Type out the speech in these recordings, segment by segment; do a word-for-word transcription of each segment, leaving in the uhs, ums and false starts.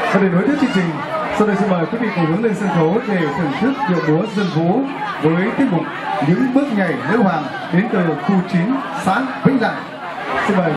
Và để nối tiếp chương trình, sau đây xin mời quý vị cùng hướng lên sân khấu để thưởng thức điệu múa dân vũ với tiết mục những bước nhảy nữ hoàng đến từ khu chín xã Vĩnh Lại. Xin mời.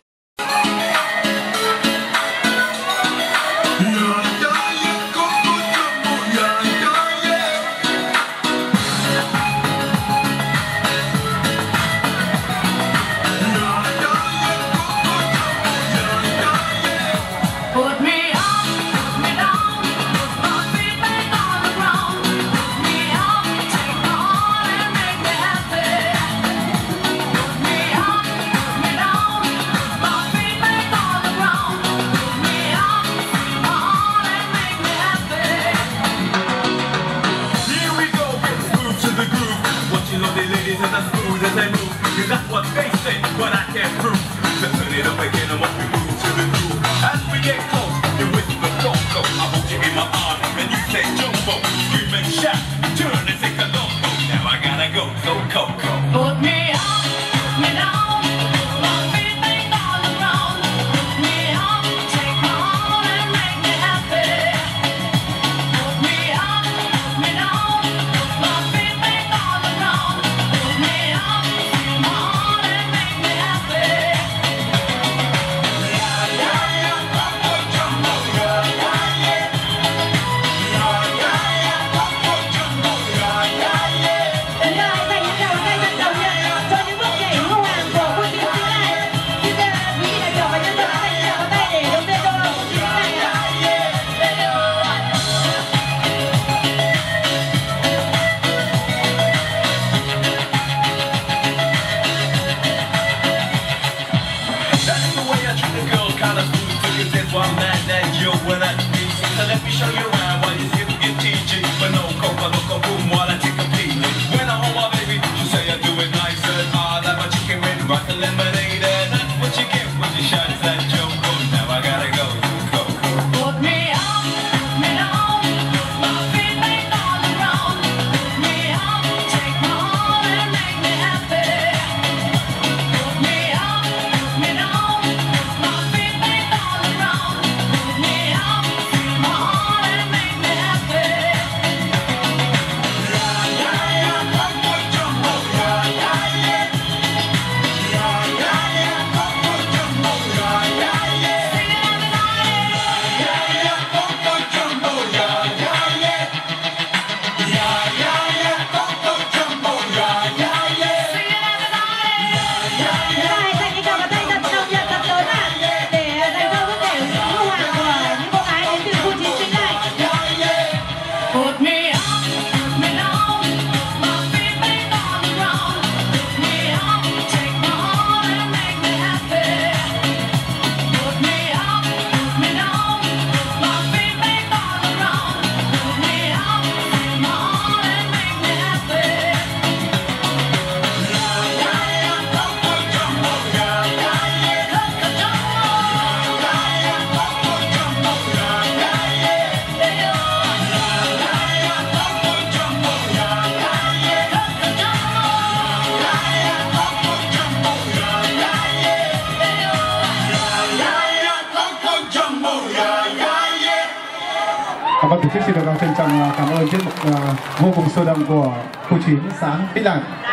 Vâng, tổ chức xin được trân trọng cảm ơn tiết mục uh, vô cùng sôi động của khu chín xã Vĩnh Lại.